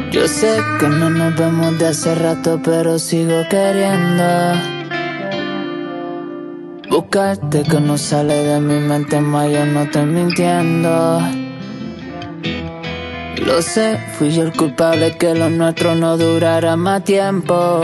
Yo sé que no nos vemos de hace rato, pero sigo queriendo buscarte, que no sale de mi mente, más yo no estoy mintiendo. Lo sé, fui yo el culpable que lo nuestro no durara más tiempo,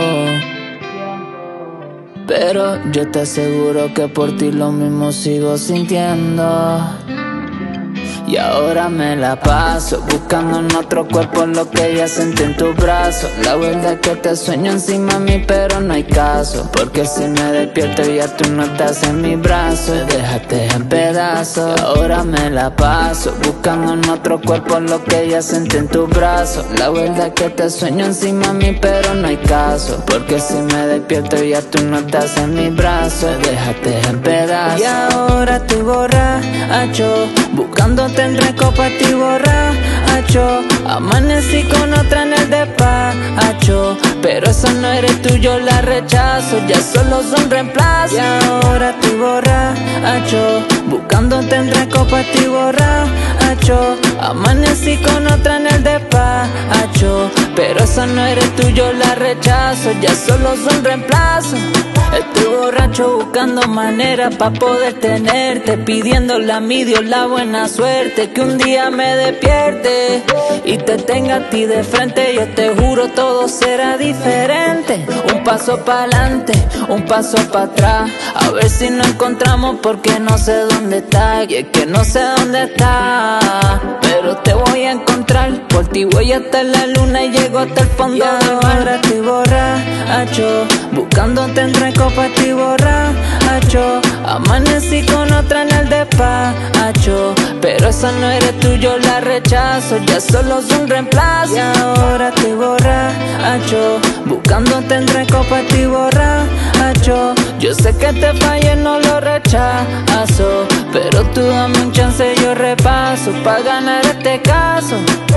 pero yo te aseguro que por ti lo mismo sigo sintiendo. Y ahora me la paso buscando en otro cuerpo lo que ya sentí en tus brazos. La verdad es que te sueño encima de mí, pero no hay caso, porque si me despierto ya tú no estás en mis brazos. Me dejaste en pedazos. Y ahora me la paso buscando en otro cuerpo lo que ya sentí en tus brazos. La verdad es que te sueño encima de mí, pero no hay caso, porque si me despierto ya tú no estás en mis brazos. Me dejaste en pedazos. Y ahora estoy borracho buscándote entre copas, estoy borracho. Amanecí con otra en el despacho, pero esa no eres tú, yo la rechazo. Ya solo son reemplazos. Y ahora estoy borracho buscándote entre copas, estoy borracho. Amanecí con otra en el despacho, pero esa no eres tú, yo la rechazo. Ya solo son reemplazos. Estoy borracho buscando maneras pa' poder tenerte, pidiéndole a mi Dios la buena suerte, que un día me despierte y te tenga a ti de frente. Yo te juro todo será diferente. Un paso pa'lante, un paso pa' atrás, a ver si nos encontramos, porque no sé dónde estás. Y es que no sé dónde estás, pero te voy a encontrar. Por ti voy hasta la luna y llego hasta el fondo del mar. Ahora estoy borracho buscándote entre copas, estoy borracho. Amanecí con otra en el despacho, pero esa no eres tú, yo la rechazo. Ya solo son reemplazos. Y ahora estoy borracho buscándote entre copas, estoy borracho. Yo sé que te fallé, no lo rechazo, pero tú dame un chance, yo repaso pa' ganar este caso.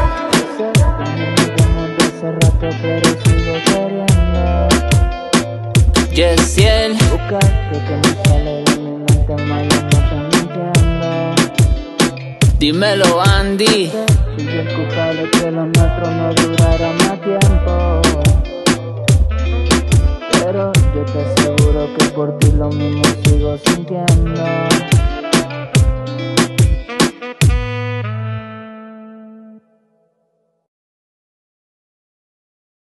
Yesiel, buscaste que no sale de mi mente, más yo no estoy mintiendo. Dímelo, Andy. Soy el culpable que lo nuestro no durara más tiempo.